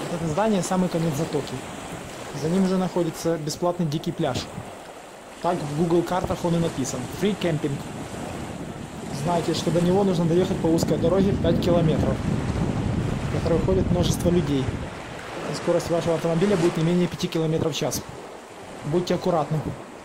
Вот это здание самый конец затоки. За ним уже находится бесплатный дикий пляж. Так в Google картах он и написан. Free camping. Знаете, что до него нужно доехать по узкой дороге 5 километров, по которой ходит множество людей. И скорость вашего автомобиля будет не менее 5 километров в час. Будьте аккуратны.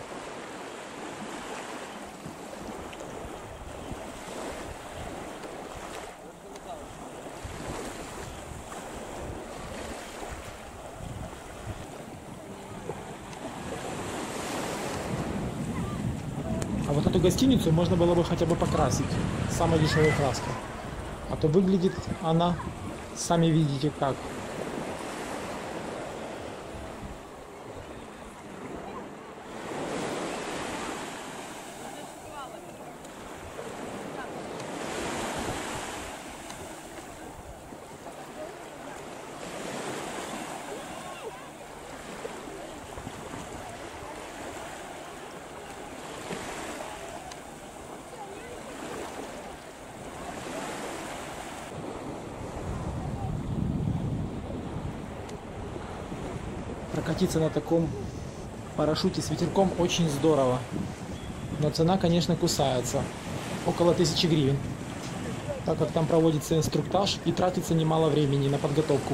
А вот эту гостиницу можно было бы хотя бы покрасить самой дешевой краской. А то выглядит она, сами видите как. Прокатиться на таком парашюте с ветерком очень здорово. Но цена, конечно, кусается. Около 1000 гривен. Так как там проводится инструктаж и тратится немало времени на подготовку.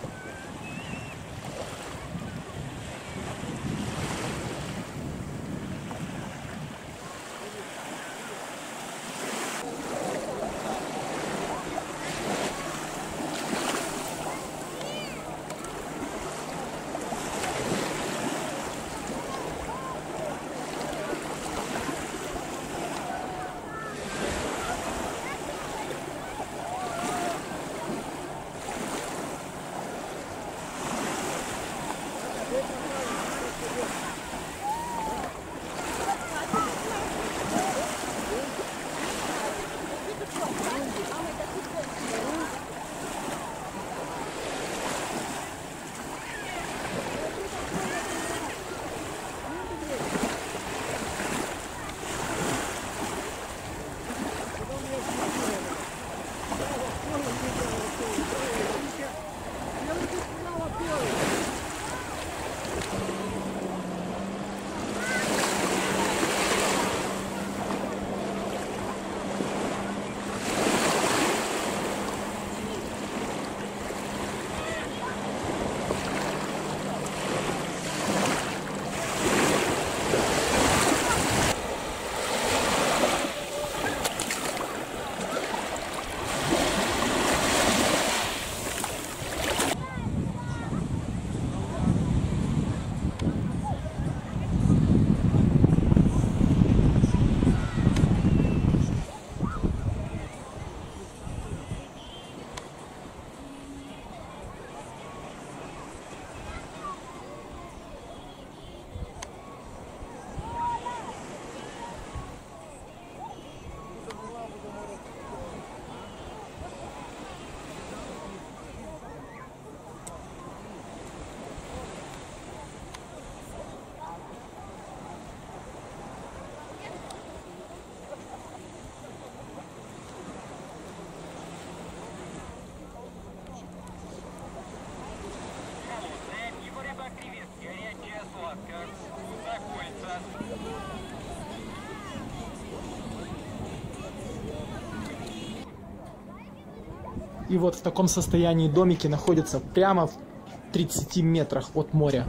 И вот в таком состоянии домики находятся прямо в 30 метрах от моря.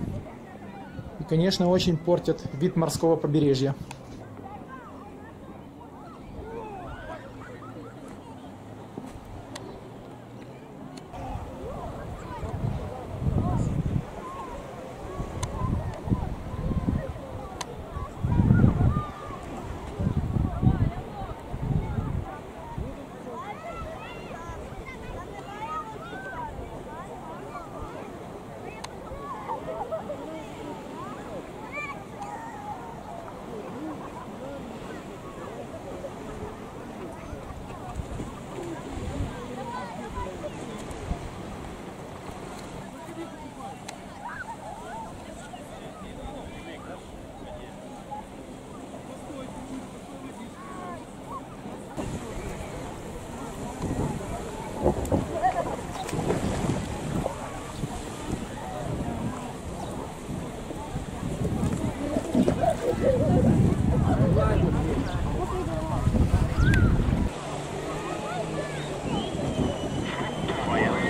И, конечно, очень портят вид морского побережья.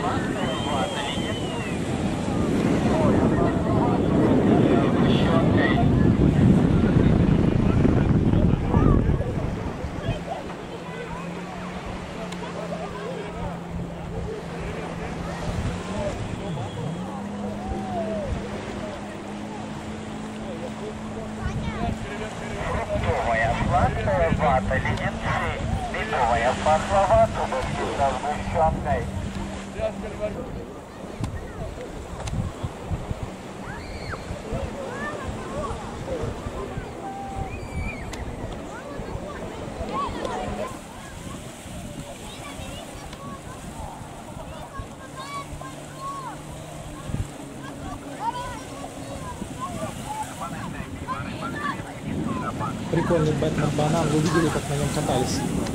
Вата, леденцы, ледовая пахлава, трубочки со сгущенкой. Прикольный Бэтмен банан, вы видели, как на нем катались?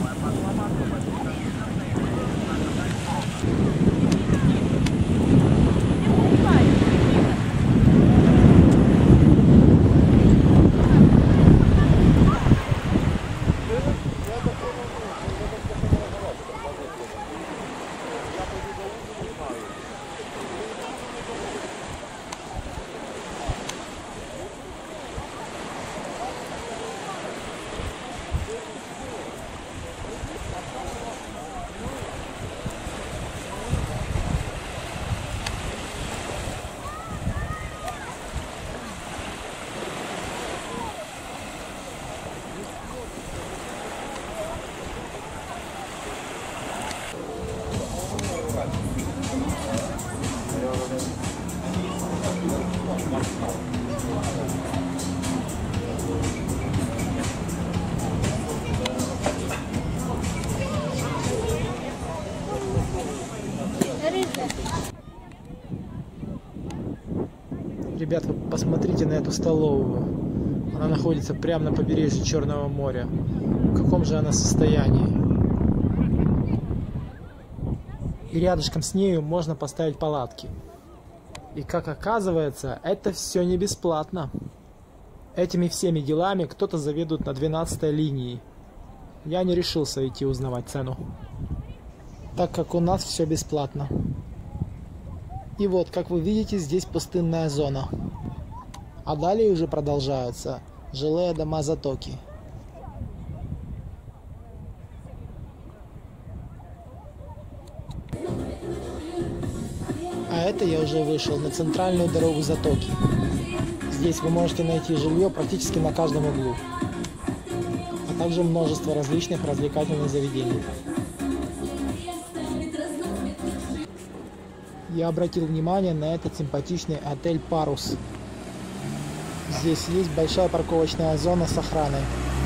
Ребят, вы посмотрите на эту столовую. Она находится прямо на побережье Черного моря. В каком же она состоянии? И рядышком с нею можно поставить палатки. И как оказывается, это все не бесплатно. Этими всеми делами кто-то заведует на 12-й линии. Я не решился идти узнавать цену, так как у нас все бесплатно. И вот, как вы видите, здесь пустынная зона. А далее уже продолжаются жилые дома Затоки. А это я уже вышел на центральную дорогу Затоки. Здесь вы можете найти жилье практически на каждом углу. А также множество различных развлекательных заведений. Я обратил внимание на этот симпатичный отель «Парус». Здесь есть большая парковочная зона с охраной.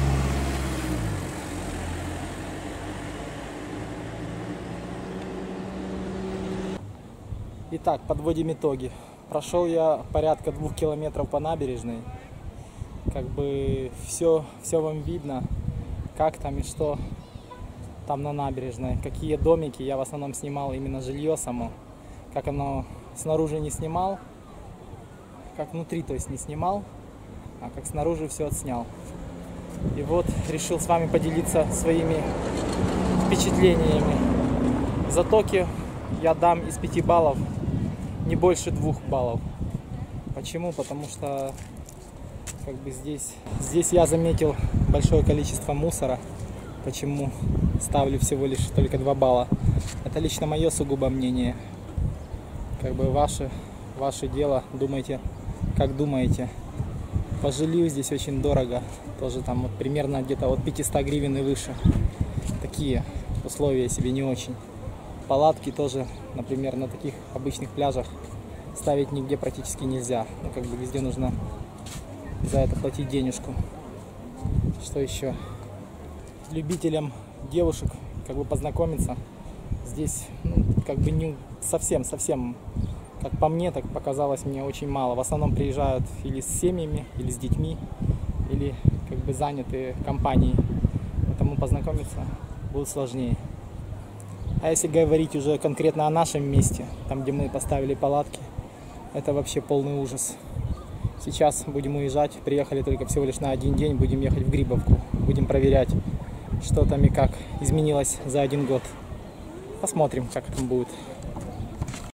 Итак, подводим итоги. Прошел я порядка 2 километров по набережной. Как бы все вам видно, как там и что там на набережной. Какие домики. Я в основном снимал именно жилье само. Как оно снаружи не снимал, как внутри, то есть не снимал, а как снаружи все отснял. И вот решил с вами поделиться своими впечатлениями. Затоки я дам из 5 баллов не больше 2 баллов. Почему? Потому что как бы здесь я заметил большое количество мусора. Почему ставлю всего лишь только 2 балла? Это лично мое сугубо мнение. Как бы ваше дело, думайте, как думаете. По жилью здесь очень дорого, тоже там вот примерно где-то от 500 гривен и выше. Такие условия себе не очень. Палатки тоже, например, на таких обычных пляжах ставить нигде практически нельзя. Ну, как бы везде нужно за это платить денежку. Что еще? Любителям девушек как бы познакомиться здесь, ну, как бы не совсем, как по мне, так показалось мне очень мало. В основном приезжают или с семьями, или с детьми, или как бы занятые компанией. Поэтому познакомиться будет сложнее. А если говорить уже конкретно о нашем месте, там где мы поставили палатки, это вообще полный ужас. Сейчас будем уезжать, приехали только всего лишь на 1 день, будем ехать в Грибовку, будем проверять, что там и как изменилось за 1 год. Посмотрим, как там будет.